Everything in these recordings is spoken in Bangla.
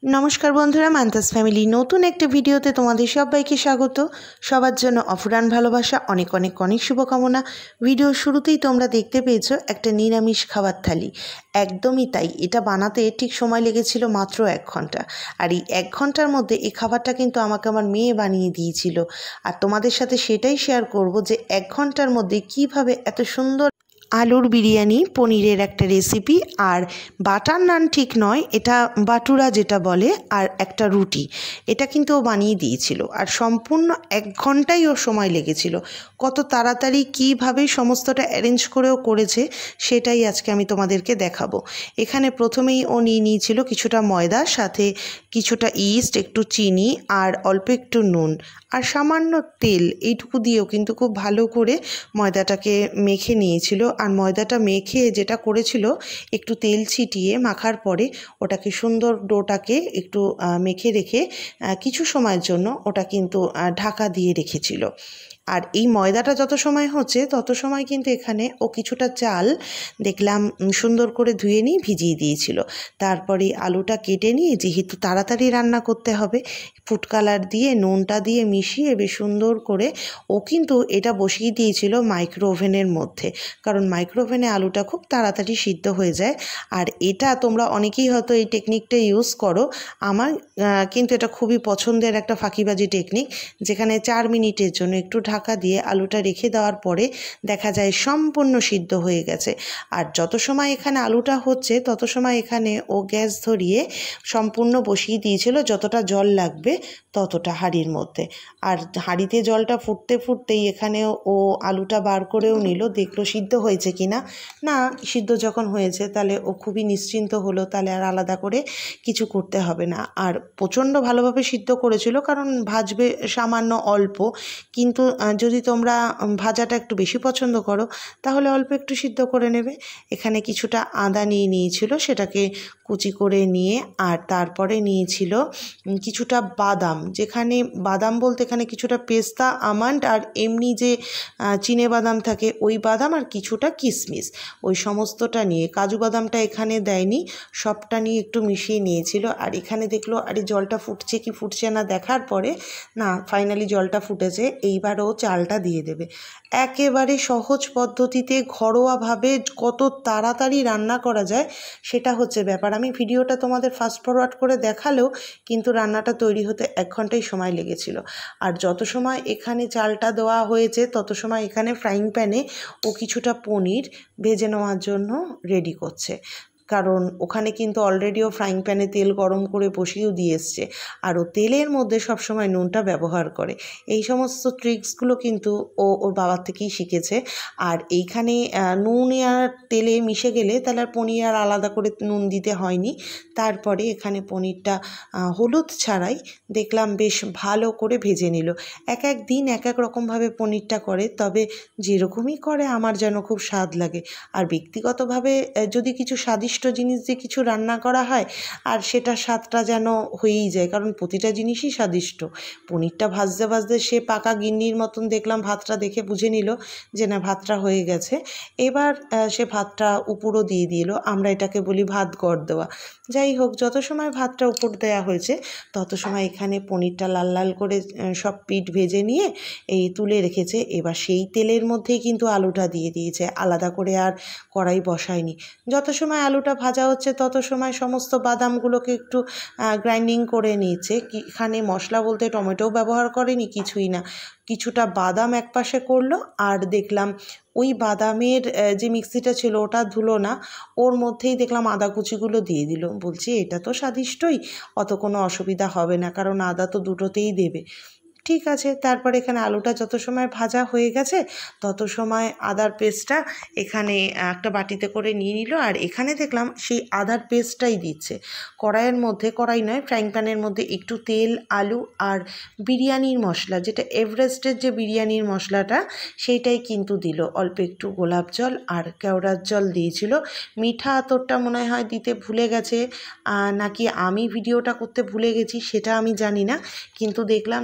नमस्कार बंधुरा मान्तास फैमिली नतून एक भिडियोते तुम्हादेर सबाइके स्वागत। सबार जन्य अफुरान भालोबासा अनेक अनेक अनेक शुभकामना। भिडियो शुरूतेई तोमरा देखते पेयेछो एकटा निरामिष खाबार थाली। एकदमई ताई, एटा बानाते ठीक समय लेगेछिलो मात्र 1 घंटा। और ये 1 घंटार मध्य ये खाबारटा किन्तु आमाके आमार मेये बानिये दियेछिलो। और तोमादेर साथे सेटाई शेयर करब जे 1 घंटार मध्य किभाबे एत सुंदर आलुर बिरियानी पनीरेर एक रेसिपि और बाटार नान ठीक नय, एटा बाटुरा जेटा बोले और एक रुटी एटा किन्तु बानिये दियेछिलो और सम्पूर्ण 1 घंटाई ओर समय लेगेछिलो। कत ताड़ाताड़ी किभाबे समस्तटा अरेंज करेओ करेछे सेटाई आजके आमि तोमादेरके देखाबो। एखाने प्रथमेई ओ निये नियेछिलो किछुटा मयदा, साथे किछुटा इस्ट, एकटु चीनी और अल्प एकटु नुन और सामान्य तेल, एइटुकु दिएओ किन्तु खूब भालो करे मयदाटाके मेखे नियेछिलो। और मयदाटा मेखे जेटा करेछिलो एकटु तेल छिटिए माखार परे ओटाके सुंदर डोटाके एकटु मेखे रेखे किछु समयेर जोन्नो ओटा किन्तु ढाका दिए रेखेछिलो। और ये मयदाटा जत समय होच्छे तत समय किन्तु एखाने ओ किछुटा चाल देखलाम सुंदर करे धुए निये भिजिए दियेछिलो। तारपरे आलुटा केटे निये जेहेतु ताड़ाताड़ी रान्ना करते हबे फुड कालार दिए नुनटा दिए मिशिए बेश सुंदर करे ओ किन्तु एटा बसिए दियेछिलो माइक्रो ओभेनेर मध्य, कारण माइक्रो ओभेने आलुटा खूब ताड़ाताड़ी सिद्ध हये जाय। और एटा तोमरा अनेकेई हयतो एई टेकनिकटा यूज करो, आमार किन्तु एटा खूबई पछंदेर एकटा फाঁকিবাজি टेकनिक, जेखाने 4 मिनिटेर जोन्नो एकटु ढाका दिए आलुटा रेखे देওয়ার परे देखा जाए सम्पूर्ण सिद्ध हये गेছে। और जत समय एखाने आलुटा होच्छे तत समय एखाने ओ ग्यास धरिए सम्पूर्ण बसिए दियेछिलो যতটা जल लागबे ततटा हाड़िर मध्य। और हाड़िते जलटा फुटते फुटतेई एखाने ओ आलुटा बार करेओ निल, देखलो सिद्ध हयेछे किना। ना सिद्ध जखन हयेछे ताहले ओ खुबই निश्चिंत हलो, ताहले आर आलादा करे किछु करते हबे ना। और प्रचंड भालोभाबे सिद्ध करेछिलो कारण भाजबे सामान्य अल्प, किन्तु যদি তোমরা ভাজাটা একটু বেশি পছন্দ করো তাহলে অল্প একটু সিদ্ধ করে নেবে। এখানে কিছুটা আদা নিয়ে নিয়েছিল, সেটাকে কুচি করে নিয়ে আর তারপরে নিয়েছিল কিছুটা বাদাম, যেখানে বাদাম বলতে এখানে কিছুটা পেস্তা আমন্ড আর এমনি যে চিনে বাদাম থাকে ওই বাদাম আর কিছুটা কিশমিশ, ওই সমস্তটা নিয়ে কাজু বাদামটা এখানে দেয়নি, সবটা নিয়ে একটু মিশিয়ে নিয়েছিল। আর এখানে দেখলো আরে জলটা ফুটছে কি ফুটছে না দেখার পরে না ফাইনালি জলটা ফুটেছে, এইবারও চালটা দিয়ে দেবে। একেবারে সহজ পদ্ধতিতে ঘরোয়াভাবে কত তাড়াতাড়ি রান্না করা যায় সেটা হচ্ছে ব্যাপার। আমি ভিডিওটা তোমাদের ফাস্ট ফরওয়ার্ড করে দেখালেও কিন্তু রান্নাটা তৈরি হতে 1 ঘন্টাই সময় লেগেছিল। আর যত সময় এখানে চালটা দেওয়া হয়েছে তত সময় এখানে ফ্রাইং প্যানে ও কিছুটা পনির ভেজে নেওয়ার জন্য রেডি করছে, কারণ ওখানে কিন্তু অলরেডিও ফ্রাইং প্যানে তেল গরম করে বসিয়েও দিয়ে এসছে আর ও তেলের মধ্যে সবসময় নুনটা ব্যবহার করে। এই সমস্ত ট্রিক্সগুলো কিন্তু ও ওর বাবার থেকেই শিখেছে। আর এইখানে নুন আর তেলে মিশে গেলে তাহলে আর পনির আর আলাদা করে নুন দিতে হয়নি। তারপরে এখানে পনিরটা হলুদ ছাড়াই দেখলাম বেশ ভালো করে ভেজে নিল। এক এক দিন এক এক রকমভাবে পনিরটা করে, তবে যেরকমই করে আমার যেন খুব স্বাদ লাগে। আর ব্যক্তিগতভাবে যদি কিছু স্বাদিষ্ট জিনিস দিয়ে কিছু রান্না করা হয় আর সেটা স্বাদটা যেন হয়েই যায়, কারণ প্রতিটা জিনিসই স্বাদিষ্ট। পনিরটা ভাজতে ভাজতে সে পাকা গিন্নির মতন দেখলাম ভাতটা দেখে বুঝে নিল যে না ভাতটা হয়ে গেছে। এবার সে ভাতটা উপরও দিয়ে দিল, আমরা এটাকে বলি ভাত গড় দেওয়া। যাই হোক, যত সময় ভাতটা উপর দেওয়া হয়েছে তত সময় এখানে পনিরটা লাল লাল করে সব পিঠ ভেজে নিয়ে এই তুলে রেখেছে। এবার সেই তেলের মধ্যেই কিন্তু আলুটা দিয়ে দিয়েছে, আলাদা করে আর কড়াই বসায়নি। যত সময় আলুটা ভাজা হচ্ছে তত সময় সমস্ত বাদামগুলোকে একটু গ্রাইন্ডিং করে নিয়েছে। এখানে মশলা বলতে টমেটোও ব্যবহার করেনি, কিছুই না, কিছুটা বাদাম একপাশে করলো আর দেখলাম ওই বাদামের যে মিক্সিটা ছিল ওটা ধুলো না, ওর মধ্যেই দেখলাম আদা কুচিগুলো দিয়ে দিল। বলছি এটা তো স্বাদিষ্টই, অত কোনো অসুবিধা হবে না, কারণ আদা তো দুটোতেই দেবে। ঠিক আছে, তারপরে এখানে আলুটা যত সময় ভাজা হয়ে গেছে তত সময় আদার পেস্টটা এখানে একটা বাটিতে করে নিয়ে নিল। আর এখানে দেখলাম সেই আদার পেস্টটাই দিচ্ছে কড়াইয়ের মধ্যে, কড়াই নয় ফ্রাইং প্যানের মধ্যে একটু তেল, আলু আর বিরিয়ানির মশলা, যেটা এভারেস্টের যে বিরিয়ানির মশলাটা সেইটাই কিন্তু দিল। অল্প একটু গোলাপ জল আর কেওড়ার জল দিয়েছিল। মিঠা আতরটা মনে হয় দিতে ভুলে গেছে নাকি আমি ভিডিওটা করতে ভুলে গেছি সেটা আমি জানি না, কিন্তু দেখলাম যে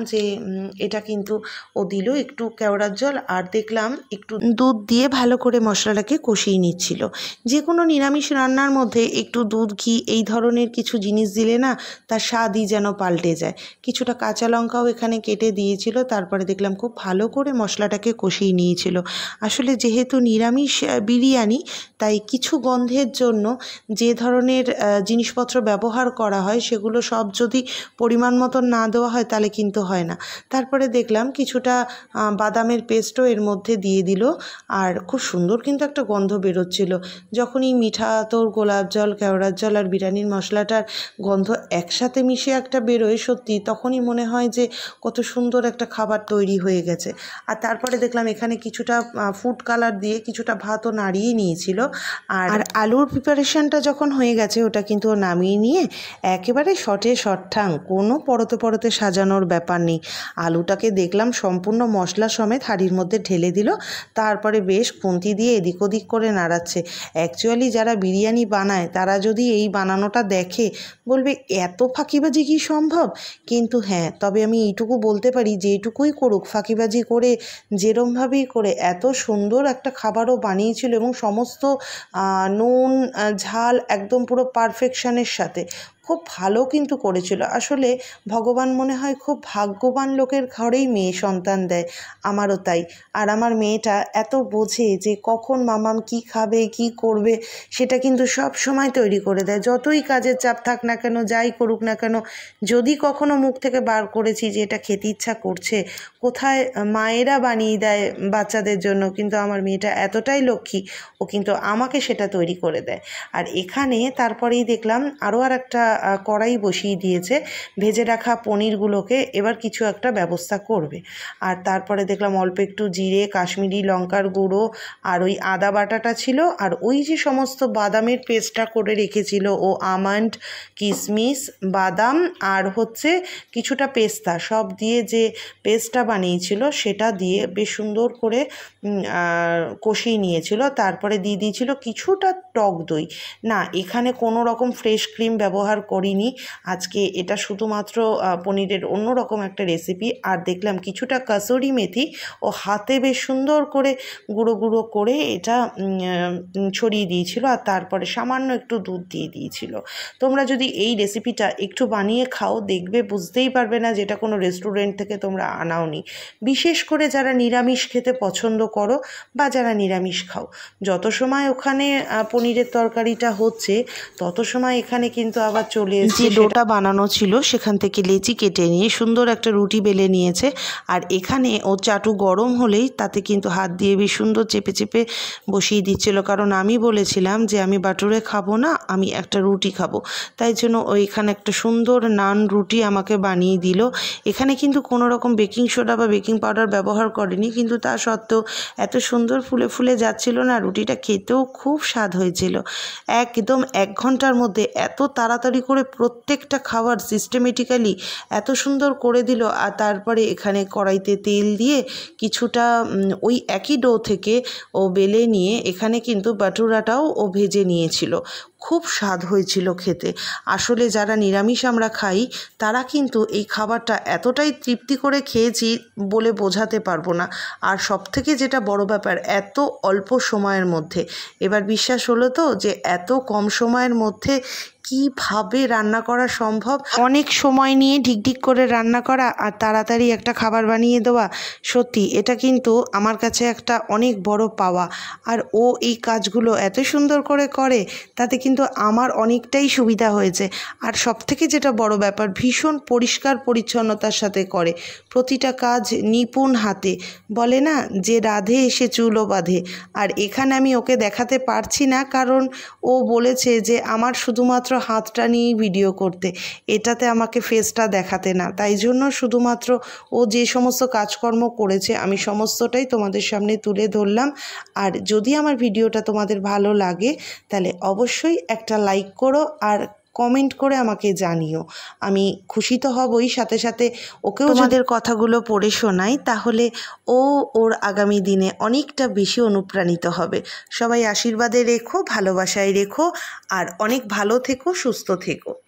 এটা কিন্তু ও দিল একটু কেওড়ার জল, আর দেখলাম একটু দুধ দিয়ে ভালো করে মশলাটাকে কষিয়ে নিচ্ছিল। যে কোনো নিরামিষ রান্নার মধ্যে একটু দুধ, ঘি এই ধরনের কিছু জিনিস দিলে না তার স্বাদই যেন পাল্টে যায়। কিছুটা কাঁচা লঙ্কাও এখানে কেটে দিয়েছিল। তারপরে দেখলাম খুব ভালো করে মশলাটাকে কষিয়ে নিয়েছিল। আসলে যেহেতু নিরামিষ বিরিয়ানি, তাই কিছু গন্ধের জন্য যে ধরনের জিনিসপত্র ব্যবহার করা হয় সেগুলো সব যদি পরিমাণ মতন না দেওয়া হয় তাহলে কিন্তু হয় না। তারপরে দেখলাম কিছুটা বাদামের পেস্টও এর মধ্যে দিয়ে দিল, আর খুব সুন্দর কিন্তু একটা গন্ধ বেরোচ্ছিল। যখনই মিঠা আতর, গোলাপ জল, কেওড়ার জল আর বিরিয়ানির মশলাটার গন্ধ একসাথে মিশে একটা বেরোয়, সত্যি তখনই মনে হয় যে কত সুন্দর একটা খাবার তৈরি হয়ে গেছে। আর তারপরে দেখলাম এখানে কিছুটা ফুড কালার দিয়ে কিছুটা ভাতও নাড়িয়ে নিয়েছিল। আর আলুর প্রিপারেশনটা যখন হয়ে গেছে ওটা কিন্তু ও নামিয়ে নিয়ে একেবারে শটে শটঠাং, কোনো পরতে পরতে সাজানোর ব্যাপার নেই। আলুটাকে দেখলাম সম্পূর্ণ মশলা সমেত হাঁড়ির মধ্যে ঢেলে দিল, তারপরে বেশ খুন্তি দিয়ে এদিক ওদিক করে নাড়াচ্ছে। অ্যাকচুয়ালি যারা বিরিয়ানি বানায় তারা যদি এই বানানোটা দেখে বলবে এত ফাঁকিবাজি কি সম্ভব? কিন্তু হ্যাঁ, তবে আমি এইটুকু বলতে পারি, যেটুকুই করুক ফাঁকিবাজি করে, যেরমভাবেই করে এত সুন্দর একটা খাবারও বানিয়েছিল এবং সমস্ত নুন ঝাল একদম পুরো পারফেকশনের সাথে খুব ভালো কিন্তু করেছিল। আসলে ভগবান মনে হয় খুব ভাগ্যবান লোকের ঘরেই মেয়ে সন্তান দেয়, আমারও তাই। আর আমার মেয়েটা এত বোঝে যে কখন মামাম কি খাবে কি করবে সেটা কিন্তু সব সময় তৈরি করে দেয়। যতই কাজের চাপ থাক না কেন, যাই করুক না কেন, যদি কখনো মুখ থেকে বার করেছি যে এটা খেতে ইচ্ছা করছে, কোথায় মায়েরা বানিয়ে দেয় বাচ্চাদের জন্য, কিন্তু আমার মেয়েটা এতটাই লক্ষ্মী, ও কিন্তু আমাকে সেটা তৈরি করে দেয়। আর এখানে তারপরেই দেখলাম আরও আর একটা কড়াই বসিয়ে দিয়েছে, ভেজে রাখা পনিরগুলোকে এবার কিছু একটা ব্যবস্থা করবে। আর তারপরে দেখলাম অল্প একটু জিরে, কাশ্মীরি লঙ্কার গুঁড়ো আর ওই আদা বাটাটা ছিল, আর ওই যে সমস্ত বাদামের পেস্টটা করে রেখেছিল ও, আমন্ড, কিশমিশ, বাদাম আর হচ্ছে কিছুটা পেস্তা সব দিয়ে যে পেস্টটা বানিয়েছিল সেটা দিয়ে বেশ সুন্দর করে কষিয়ে নিয়েছিল। তারপরে দিয়ে দিয়েছিল কিছুটা টক দই। না, এখানে কোনো রকম ফ্রেশ ক্রিম ব্যবহার করিনি আজকে, এটা শুধুমাত্র পনিরের অন্যরকম একটা রেসিপি। আর দেখলাম কিছুটা কাসুরি মেথি ও হাতে বেশ সুন্দর করে গুঁড়ো গুঁড়ো করে এটা ছড়িয়ে দিয়েছিল, আর তারপরে সামান্য একটু দুধ দিয়ে দিয়েছিল। তোমরা যদি এই রেসিপিটা একটু বানিয়ে খাও দেখবে বুঝতেই পারবে না যেটা কোনো রেস্টুরেন্ট থেকে তোমরা আনাওনি। বিশেষ করে যারা নিরামিষ খেতে পছন্দ করো বা যারা নিরামিষ খাও, যত সময় ওখানে পনিরের তরকারিটা হচ্ছে তত সময় এখানে কিন্তু আবার চলে এসেছে যে ডোটা বানানো ছিল সেখান থেকে লেচি কেটে নিয়ে সুন্দর একটা রুটি বেলে নিয়েছে। আর এখানে ও চাটু গরম হলেই তাতে কিন্তু হাত দিয়ে বেশ সুন্দর চেপে চেপে বসিয়ে দিচ্ছিল, কারণ আমি বলেছিলাম যে আমি বাটুরে খাবো না, আমি একটা রুটি খাবো। তাই জন্য ওইখানে একটা সুন্দর নান রুটি আমাকে বানিয়ে দিল। এখানে কিন্তু কোনো রকম বেকিং সোডা বা বেকিং পাউডার ব্যবহার করেনি, কিন্তু তা সত্ত্বেও এত সুন্দর ফুলে ফুলে যাচ্ছিল না, রুটিটা খেতেও খুব স্বাদ হয়েছিল। একদম 1 ঘন্টার মধ্যে এত তাড়াতাড়ি করে প্রত্যেকটা খাবার সিস্টেমেটিক্যালি এত সুন্দর করে দিল। আর তারপরে এখানে কড়াইতে তেল দিয়ে কিছুটা ওই একই ডো থেকে ও বেলে নিয়ে এখানে কিন্তু বাটুরাটাও ও ভেজে নিয়েছিল। খুব স্বাদ হয়েছিল খেতে। আসলে যারা নিরামিষ আমরা খাই তারা কিন্তু এই খাবারটা এতটাই তৃপ্তি করে খেয়েছি বলে বোঝাতে পারবো না। আর সবথেকে যেটা বড় ব্যাপার, এত অল্প সময়ের মধ্যে। এবার বিশ্বাস হলো তো যে এত কম সময়ের মধ্যে কিভাবে রান্না করা সম্ভব। অনেক সময় নিয়ে ঢিকঢিক করে রান্না করা আর তাড়াতাড়ি একটা খাবার বানিয়ে দেওয়া, সত্যি এটা কিন্তু আমার কাছে একটা অনেক বড় পাওয়া। আর ও এই কাজগুলো এত সুন্দর করে করে, তাতে কিন্তু আমার অনেকটাই সুবিধা হয়েছে। আর সবথেকে যেটা বড় ব্যাপার, ভীষণ পরিষ্কার পরিচ্ছন্নতার সাথে করে প্রতিটা কাজ, নিপুণ হাতে। বলে না যে রাধে এসে চুলও বাঁধে। আর এখানে আমি ওকে দেখাতে পারছি না, কারণ ও বলেছে যে আমার শুধুমাত্র হাতটা নিয়েই ভিডিও করতে, এটাতে আমাকে ফেসটা দেখাতে না। তাই জন্য শুধুমাত্র ও যে সমস্ত কাজকর্ম করেছে আমি সমস্তটাই তোমাদের সামনে তুলে ধরলাম। আর যদি আমার ভিডিওটা তোমাদের ভালো লাগে তাহলে অবশ্যই একটা লাইক করো আর কমেন্ট করে আমাকে জানিও। আমি খুশি তো হবই, সাথে সাথে ওকেও তোমাদের কথাগুলো পড়ে শোনাই, তাহলে ও ওর আগামী দিনে অনেকটা বেশি অনুপ্রাণিত হবে। সবাই আশীর্বাদে রেখো, ভালোবাসায় রেখো, আর অনেক ভালো থেকো, সুস্থ থেকো।